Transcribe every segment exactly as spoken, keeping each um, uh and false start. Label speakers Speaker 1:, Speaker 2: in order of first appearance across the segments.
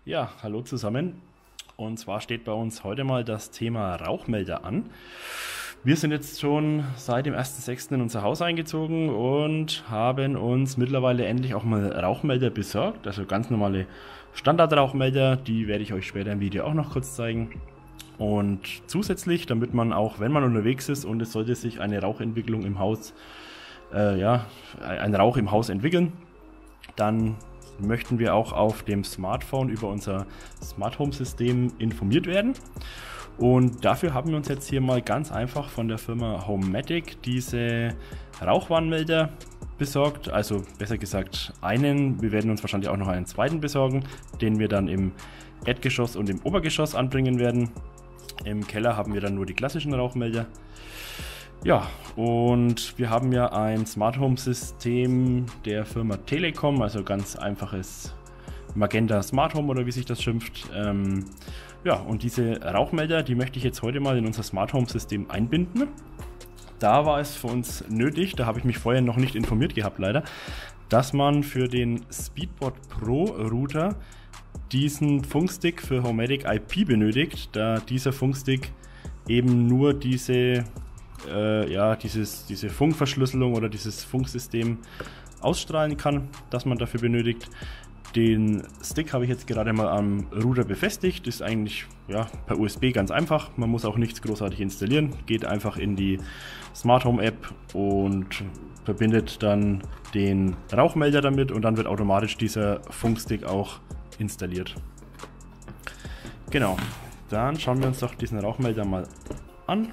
Speaker 1: Ja, hallo zusammen. Und zwar steht bei uns heute mal das Thema Rauchmelder an. Wir sind jetzt schon seit dem ersten sechsten in unser Haus eingezogen und haben uns mittlerweile endlich auch mal Rauchmelder besorgt. Also ganz normale Standardrauchmelder, die werde ich euch später im Video auch noch kurz zeigen. Und zusätzlich, damit man auch, wenn man unterwegs ist und es sollte sich eine Rauchentwicklung im Haus, äh, ja, ein Rauch im Haus entwickeln, dann möchten wir auch auf dem Smartphone über unser Smart Home System informiert werden. Und dafür haben wir uns jetzt hier mal ganz einfach von der Firma Homematic diese Rauchwarnmelder besorgt. Also besser gesagt einen. Wir werden uns wahrscheinlich auch noch einen zweiten besorgen, den wir dann im Erdgeschoss und im Obergeschoss anbringen werden. Im Keller haben wir dann nur die klassischen Rauchmelder. Ja, und wir haben ja ein Smart Home System der Firma Telekom, also ganz einfaches Magenta Smart Home oder wie sich das schimpft. Ähm, ja, und diese Rauchmelder, die möchte ich jetzt heute mal in unser Smart Home System einbinden. Da war es für uns nötig, da habe ich mich vorher noch nicht informiert gehabt leider, dass man für den Speedbot Pro Router diesen Funkstick für Homematic I P benötigt, da dieser Funkstick eben nur diese Äh, ja, dieses, diese Funkverschlüsselung oder dieses Funksystem ausstrahlen kann, das man dafür benötigt. Den Stick habe ich jetzt gerade mal am Router befestigt. Ist eigentlich ja, per U S B ganz einfach. Man muss auch nichts großartig installieren. Geht einfach in die Smart Home App und verbindet dann den Rauchmelder damit und dann wird automatisch dieser Funkstick auch installiert. Genau, dann schauen wir uns doch diesen Rauchmelder mal an.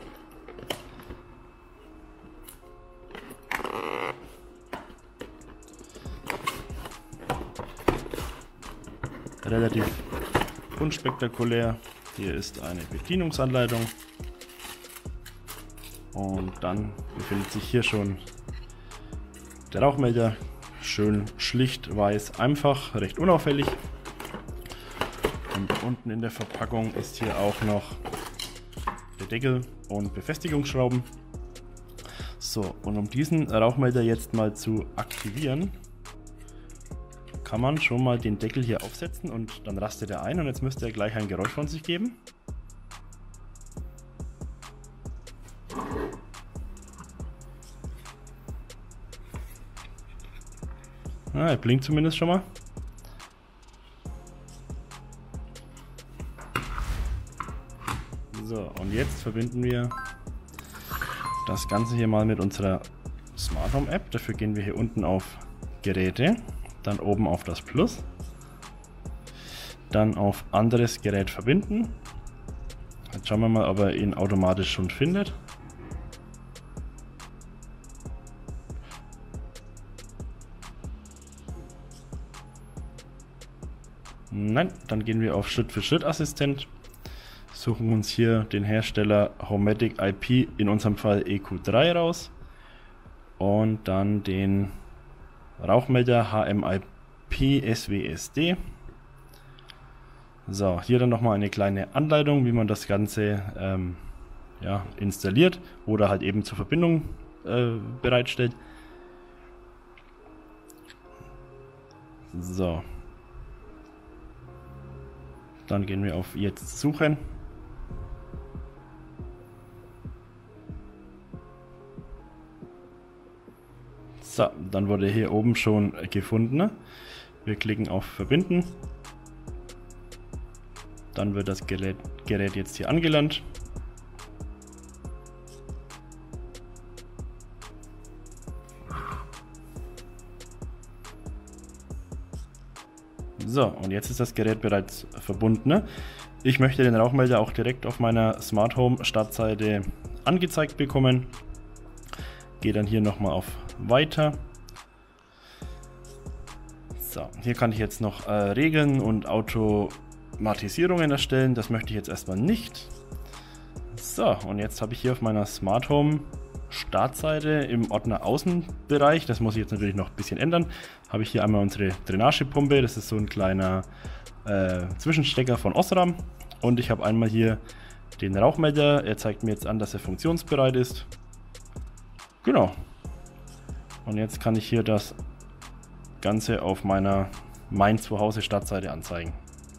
Speaker 1: Relativ unspektakulär. Hier ist eine Bedienungsanleitung und dann befindet sich hier schon der Rauchmelder. Schön schlicht, weiß, einfach, recht unauffällig. Und unten in der Verpackung ist hier auch noch der Deckel und Befestigungsschrauben. So, und um diesen Rauchmelder jetzt mal zu aktivieren, kann man schon mal den Deckel hier aufsetzen und dann rastet er ein und jetzt müsste er gleich ein Geräusch von sich geben. Ah, er blinkt zumindest schon mal. So, und jetzt verbinden wir das Ganze hier mal mit unserer Smart Home App. Dafür gehen wir hier unten auf Geräte. Dann oben auf das Plus, dann auf anderes Gerät verbinden. Jetzt schauen wir mal, ob er ihn automatisch schon findet. Nein, dann gehen wir auf Schritt-für-Schritt-Assistent, suchen uns hier den Hersteller Homematic I P, in unserem Fall E Q drei raus und dann den Rauchmelder H M I P S W S D. So, hier dann nochmal eine kleine Anleitung, wie man das Ganze ähm, ja, installiert oder halt eben zur Verbindung äh, bereitstellt. So. Dann gehen wir auf Jetzt suchen. So, dann wurde hier oben schon gefunden. Wir klicken auf Verbinden. Dann wird das Gerät, Gerät jetzt hier angelangt. So, und jetzt ist das Gerät bereits verbunden. Ich möchte den Rauchmelder auch direkt auf meiner Smart Home Startseite angezeigt bekommen. Gehe dann hier nochmal auf Weiter. So, hier kann ich jetzt noch äh, Regeln und Automatisierungen erstellen. Das möchte ich jetzt erstmal nicht. So, und jetzt habe ich hier auf meiner Smart Home Startseite im Ordner Außenbereich, das muss ich jetzt natürlich noch ein bisschen ändern, habe ich hier einmal unsere Drainagepumpe. Das ist so ein kleiner äh, Zwischenstecker von Osram. Und ich habe einmal hier den Rauchmelder. Er zeigt mir jetzt an, dass er funktionsbereit ist. Genau. Und jetzt kann ich hier das Ganze auf meiner Mein Zuhause Startseite anzeigen.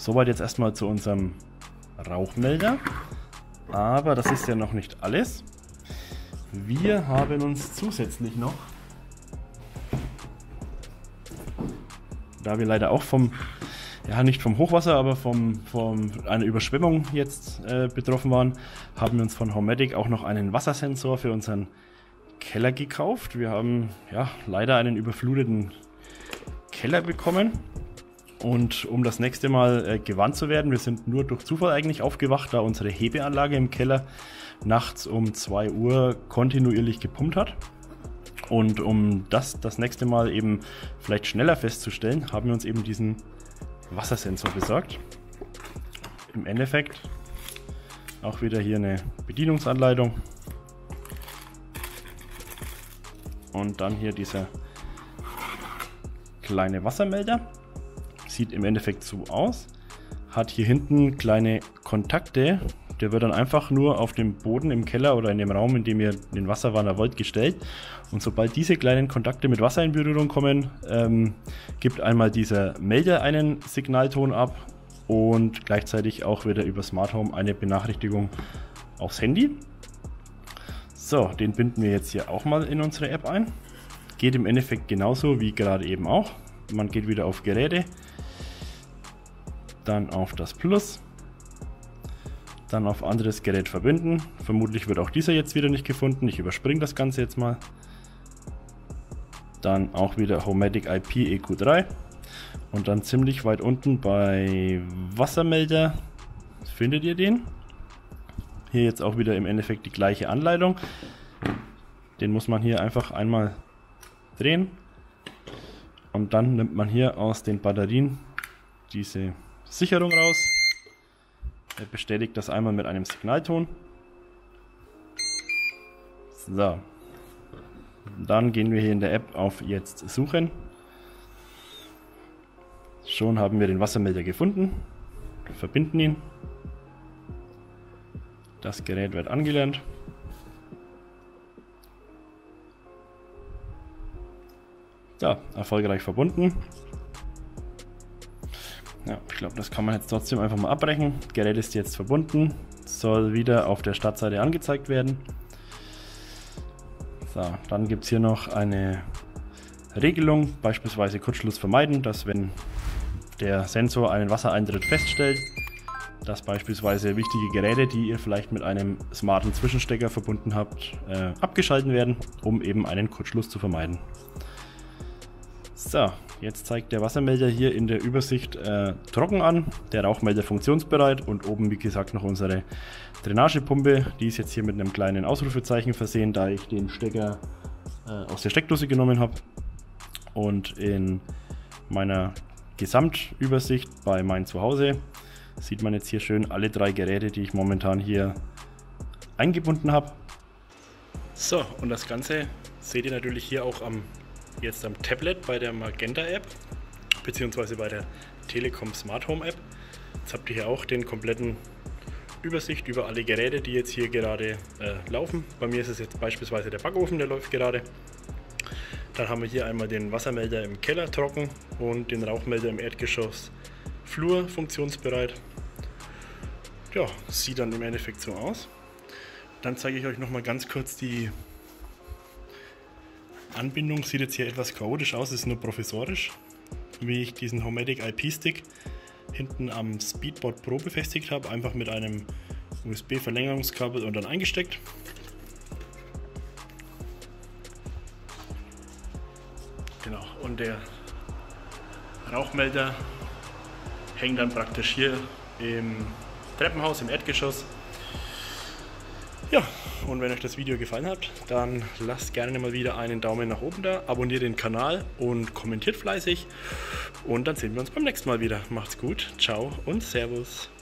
Speaker 1: Soweit jetzt erstmal zu unserem Rauchmelder. Aber das ist ja noch nicht alles. Wir haben uns zusätzlich noch, da wir leider auch vom, ja nicht vom Hochwasser, aber vom, vom einer Überschwemmung jetzt äh, betroffen waren, haben wir uns von Homedic auch noch einen Wassersensor für unseren Keller gekauft. Wir haben ja leider einen überfluteten Keller bekommen. Und um das nächste Mal äh, gewarnt zu werden, wir sind nur durch Zufall eigentlich aufgewacht, da unsere Hebeanlage im Keller nachts um zwei Uhr kontinuierlich gepumpt hat. Und um das das nächste Mal eben vielleicht schneller festzustellen, haben wir uns eben diesen Wassersensor besorgt. Im Endeffekt auch wieder hier eine Bedienungsanleitung. Und dann hier dieser kleine Wassermelder. Sieht im Endeffekt so aus. Hat hier hinten kleine Kontakte. Der wird dann einfach nur auf dem Boden im Keller oder in dem Raum, in dem ihr den Wasserwanner wollt, gestellt. Und sobald diese kleinen Kontakte mit Wasser in Berührung kommen, ähm, gibt einmal dieser Melder einen Signalton ab und gleichzeitig auch wieder über Smart Home eine Benachrichtigung aufs Handy. So, den binden wir jetzt hier auch mal in unsere App ein. Geht im Endeffekt genauso wie gerade eben auch. Man geht wieder auf Geräte, dann auf das Plus, dann auf anderes Gerät verbinden. Vermutlich wird auch dieser jetzt wieder nicht gefunden. Ich überspringe das Ganze jetzt mal. Dann auch wieder Homedic I P E Q drei und dann ziemlich weit unten bei Wassermelder findet ihr den. Hier jetzt auch wieder im Endeffekt die gleiche Anleitung. Den muss man hier einfach einmal drehen und dann nimmt man hier aus den Batterien diese Sicherung raus. Er bestätigt das einmal mit einem Signalton. So. Dann gehen wir hier in der App auf Jetzt suchen. Schon haben wir den Wassermelder gefunden. Verbinden ihn. Das Gerät wird angelernt. So, erfolgreich verbunden. Ja, ich glaube, das kann man jetzt trotzdem einfach mal abbrechen. Gerät ist jetzt verbunden, soll wieder auf der Startseite angezeigt werden. So, dann gibt es hier noch eine Regelung, beispielsweise Kurzschluss vermeiden, dass wenn der Sensor einen Wassereintritt feststellt, dass beispielsweise wichtige Geräte, die ihr vielleicht mit einem smarten Zwischenstecker verbunden habt, äh, abgeschalten werden, um eben einen Kurzschluss zu vermeiden. So, jetzt zeigt der Wassermelder hier in der Übersicht äh, trocken an, der Rauchmelder funktionsbereit und oben wie gesagt noch unsere Drainagepumpe. Die ist jetzt hier mit einem kleinen Ausrufezeichen versehen, da ich den Stecker äh, aus der Steckdose genommen habe. Und in meiner Gesamtübersicht bei mein Zuhause sieht man jetzt hier schön alle drei Geräte, die ich momentan hier eingebunden habe. So, und das Ganze seht ihr natürlich hier auch am jetzt am Tablet bei der Magenta App beziehungsweise bei der Telekom Smart Home App. Jetzt habt ihr hier auch den kompletten Übersicht über alle Geräte, die jetzt hier gerade äh, laufen. Bei mir ist es jetzt beispielsweise der Backofen, der läuft gerade. Dann haben wir hier einmal den Wassermelder im Keller trocken und den Rauchmelder im Erdgeschoss Flur funktionsbereit. Ja, sieht dann im Endeffekt so aus. Dann zeige ich euch noch mal ganz kurz die Anbindung. Sieht jetzt hier etwas chaotisch aus, ist nur provisorisch, wie ich diesen Homedic I P-Stick hinten am Speedboard Pro befestigt habe, einfach mit einem U S B-Verlängerungskabel und dann eingesteckt. Genau, und der Rauchmelder hängt dann praktisch hier im Treppenhaus im Erdgeschoss. Ja, und wenn euch das Video gefallen hat, dann lasst gerne mal wieder einen Daumen nach oben da, abonniert den Kanal und kommentiert fleißig. Und dann sehen wir uns beim nächsten Mal wieder. Macht's gut, ciao und servus.